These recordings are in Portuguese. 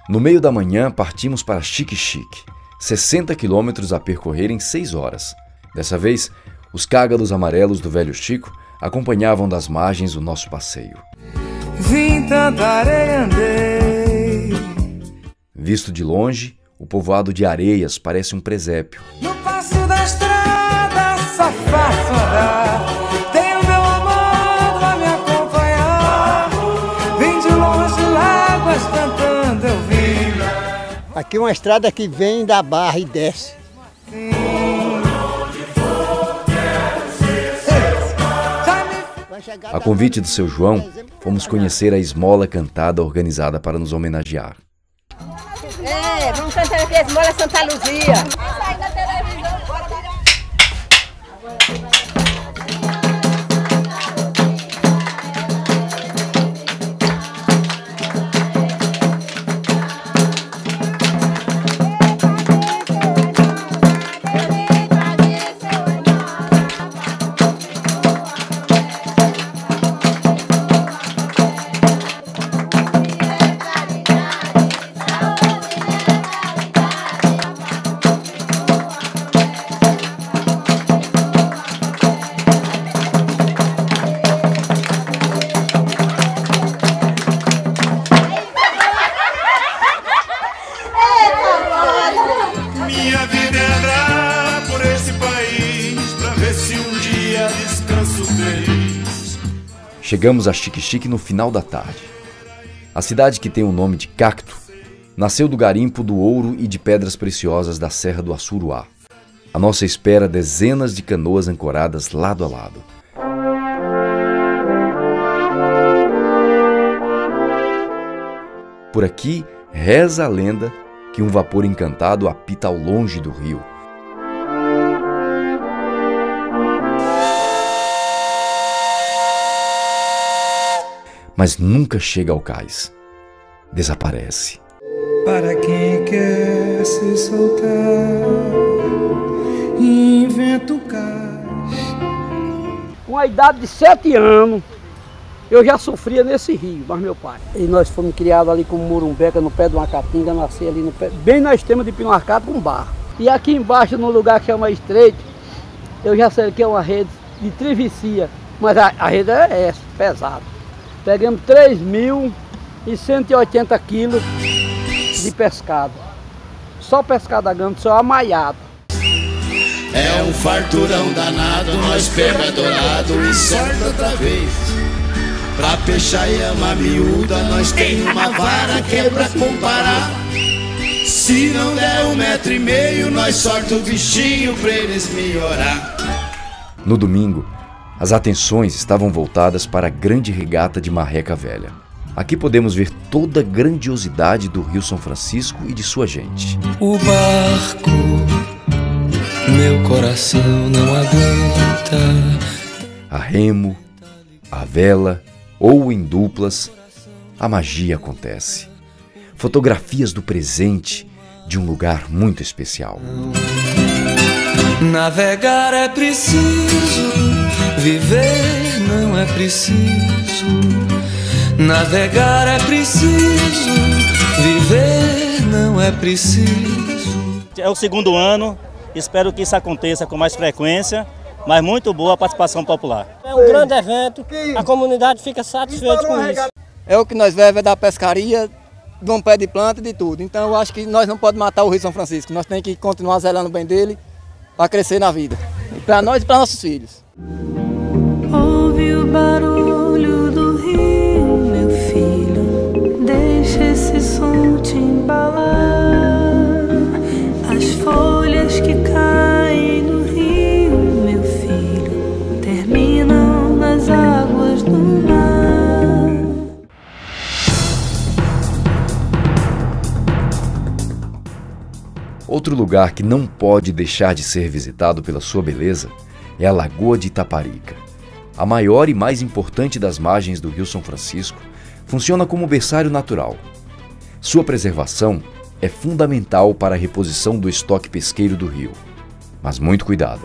No meio da manhã, partimos para Xique-Xique, 60 quilômetros a percorrer em 6 horas. Dessa vez, os cágados amarelos do velho Chico acompanhavam das margens o nosso passeio. Vim tanta areia, andei. Visto de longe, o povoado de Areias parece um presépio. No passo da estrada, só faço andar. Tenho meu amado a me acompanhar. Vim de longe, láguas cantando, eu vim. Aqui é uma estrada que vem da Barra e desce. A convite do seu João, fomos conhecer a esmola cantada organizada para nos homenagear. Vamos cantar aqui a esmola Santa Luzia. Minha vida é andar por esse país pra ver se um dia descanso feliz. Chegamos a Xique-Xique no final da tarde. A cidade, que tem o nome de Cacto, nasceu do garimpo do ouro e de pedras preciosas da Serra do Assuruá. À nossa espera, dezenas de canoas ancoradas lado a lado. Por aqui, reza a lenda que um vapor encantado apita ao longe do rio. Mas nunca chega ao cais. Desaparece. Para quem quer se soltar, inventa o cais. Com a idade de 7 anos, eu já sofria nesse rio, mas meu pai. E nós fomos criados ali com murumbeca, no pé de uma caatinga, nasci ali no pé, bem na extrema de Pino Arcado com barro. E aqui embaixo, no lugar que chama Estreito, eu já sei que é uma rede de travessia, mas a rede é essa, pesada. Pegamos 3.180 quilos de pescado. Só pescado a grande, só amaiado. É um farturão danado, nós pega dourado e sorte outra vez. Pra peixar e ama miúda, nós tem uma vara que é pra comparar. Se não der 1,5 metro, nós sorte o bichinho pra eles melhorar. No domingo, as atenções estavam voltadas para a grande regata de Marreca Velha. Aqui podemos ver toda a grandiosidade do Rio São Francisco e de sua gente. O barco, meu coração não aguenta. A remo, a vela ou em duplas, a magia acontece. Fotografias do presente de um lugar muito especial. Navegar é preciso, viver não é preciso. Navegar é preciso, viver não é preciso. É o segundo ano, espero que isso aconteça com mais frequência, mas muito boa a participação popular. É um grande evento, a comunidade fica satisfeita com isso. É o que nós vemos da pescaria, de um pé de planta e de tudo. Então eu acho que nós não podemos matar o Rio São Francisco, nós temos que continuar zelando bem dele para crescer na vida. E para nós e para nossos filhos. Ouve o barulho do rio, meu filho, deixa esse som te embalar. As folhas que caem no rio, meu filho, terminam nas águas do mar. Outro lugar que não pode deixar de ser visitado pela sua beleza é a Lagoa de Itaparica. A maior e mais importante das margens do Rio São Francisco, funciona como berçário natural. Sua preservação é fundamental para a reposição do estoque pesqueiro do rio. Mas muito cuidado.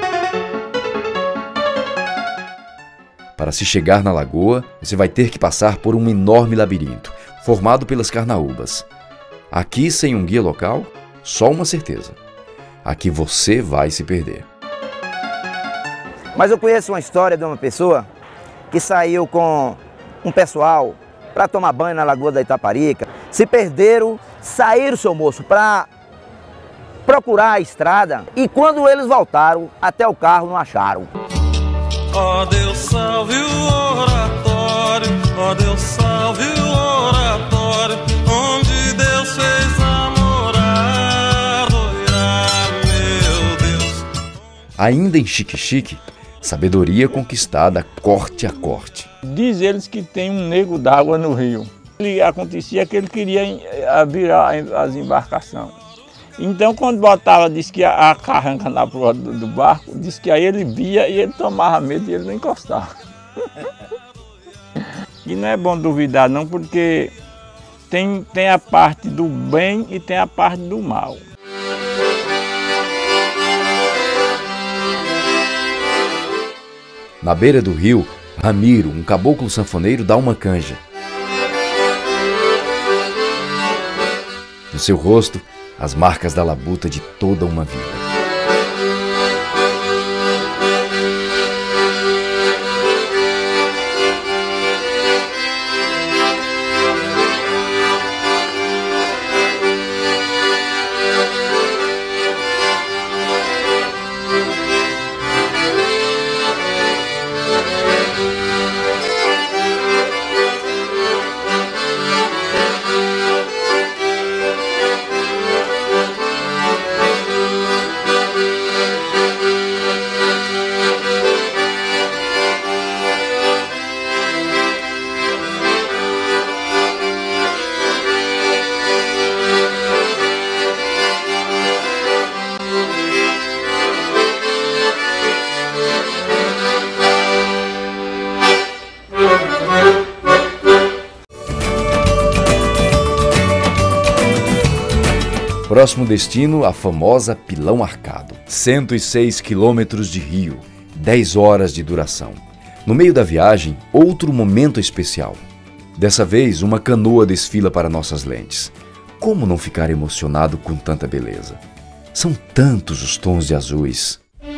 Para se chegar na lagoa, você vai ter que passar por um enorme labirinto, formado pelas carnaúbas. Aqui, sem um guia local, só uma certeza: aqui você vai se perder. Mas eu conheço uma história de uma pessoa que saiu com um pessoal para tomar banho na Lagoa da Itaparica. Se perderam, saíram, seu moço, para procurar a estrada, e quando eles voltaram, até o carro não acharam. Ó Deus salve o oratório, ó Deus salve o oratório, onde Deus fez a morada, meu Deus. Ainda em Xique-Xique, sabedoria conquistada corte a corte. Diz eles que tem um nego d'água no rio. Acontecia que ele queria virar as embarcações. Então, quando botava, disse que a carranca na proa do barco, disse que aí ele via e ele tomava medo e ele não encostava. E não é bom duvidar não, porque tem a parte do bem e tem a parte do mal. Na beira do rio, Ramiro, um caboclo sanfoneiro, dá uma canja. No seu rosto, as marcas da labuta de toda uma vida. Próximo destino, a famosa Pilão Arcado. 106 quilômetros de rio, 10 horas de duração. No meio da viagem, outro momento especial. Dessa vez, uma canoa desfila para nossas lentes. Como não ficar emocionado com tanta beleza? São tantos os tons de azuis.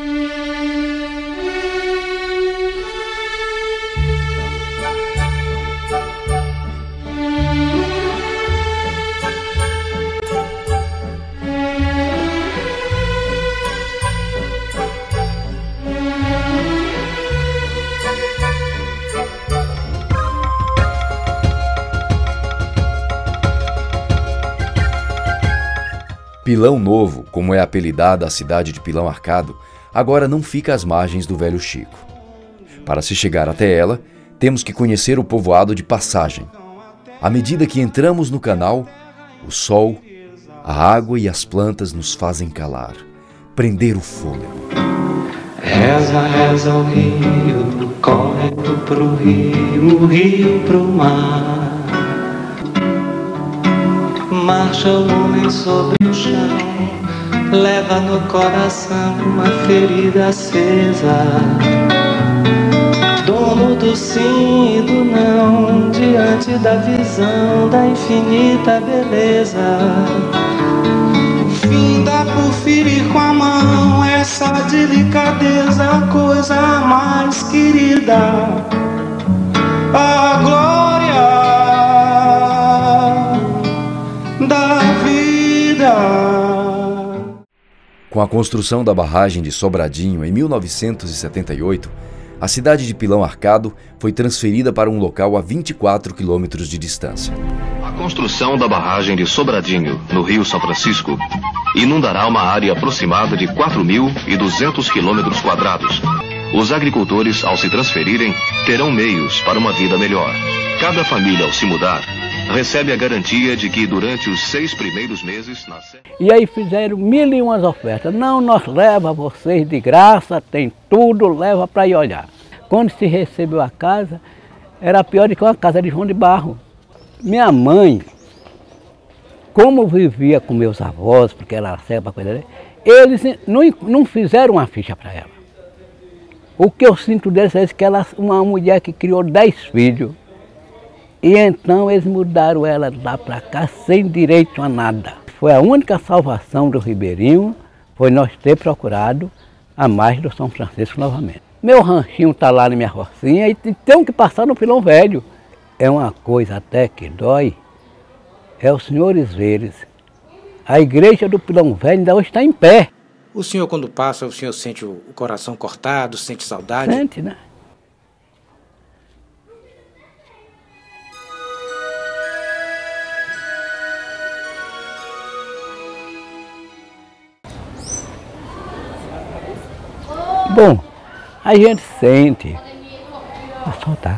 Pilão Novo, como é apelidada a cidade de Pilão Arcado, agora não fica às margens do Velho Chico. Para se chegar até ela, temos que conhecer o povoado de Passagem. À medida que entramos no canal, o sol, a água e as plantas nos fazem calar, prender o fôlego. Reza, reza o rio, corre pro rio, o rio pro mar. Marcha o homem sobre o chão, leva no coração uma ferida acesa. Dono do sim e do não, diante da visão da infinita beleza. Finda por ferir com a mão, essa delicadeza, a coisa mais querida. A glória da vida. Com a construção da barragem de Sobradinho em 1978, a cidade de Pilão Arcado foi transferida para um local a 24 quilômetros de distância. A construção da barragem de Sobradinho, no Rio São Francisco, inundará uma área aproximada de 4.200 quilômetros quadrados. Os agricultores, ao se transferirem, terão meios para uma vida melhor. Cada família, ao se mudar, recebe a garantia de que durante os 6 primeiros meses... E aí fizeram 1001 ofertas. Não, nós leva vocês de graça, tem tudo, leva para ir olhar. Quando se recebeu a casa, era pior do que uma casa de João de Barro. Minha mãe, como vivia com meus avós, porque ela era cega para cuidar dele, eles não fizeram uma ficha para ela. O que eu sinto deles é que ela, uma mulher que criou 10 filhos, E então eles mudaram ela lá para cá sem direito a nada. Foi a única salvação do Ribeirinho, foi nós ter procurado a margem do São Francisco novamente. Meu ranchinho está lá na minha rocinha e tem que passar no Pilão Velho. É uma coisa até que dói, é os senhores verem. A igreja do Pilão Velho ainda hoje está em pé. O senhor, quando passa, o senhor sente o coração cortado, sente saudade? Sente, né? Bom, a gente sente a saudade.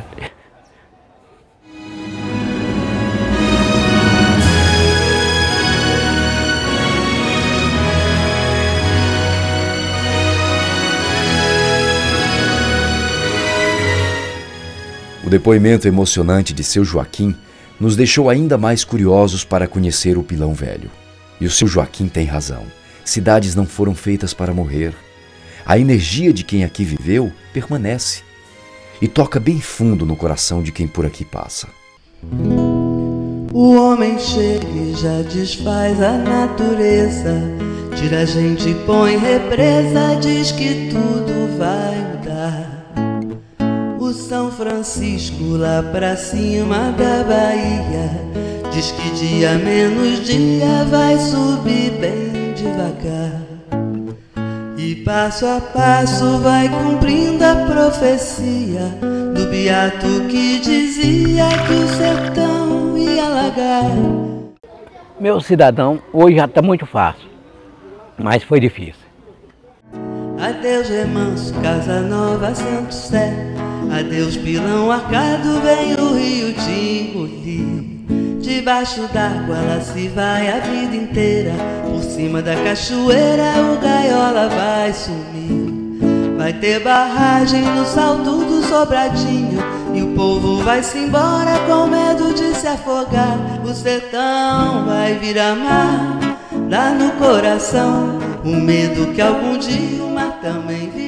O depoimento emocionante de seu Joaquim nos deixou ainda mais curiosos para conhecer o Pilão Velho. E o seu Joaquim tem razão. Cidades não foram feitas para morrer. A energia de quem aqui viveu permanece e toca bem fundo no coração de quem por aqui passa. O homem chega e já desfaz a natureza, tira a gente e põe represa, diz que tudo vai mudar. O São Francisco lá pra cima da Bahia diz que dia menos dia vai subir bem devagar. E passo a passo vai cumprindo a profecia do beato que dizia que o sertão ia alagar. Meu cidadão, hoje já está muito fácil, mas foi difícil. Adeus Remanso, Casa Nova, Santo Sé. Adeus Pilão Arcado, vem o rio te engolir. Debaixo d'água lá se vai a vida inteira. Por cima da cachoeira o gaiola vai sumir. Vai ter barragem no salto do Sobradinho e o povo vai-se embora com medo de se afogar. O sertão vai virar mar, dá no coração o medo que algum dia o mar também virá.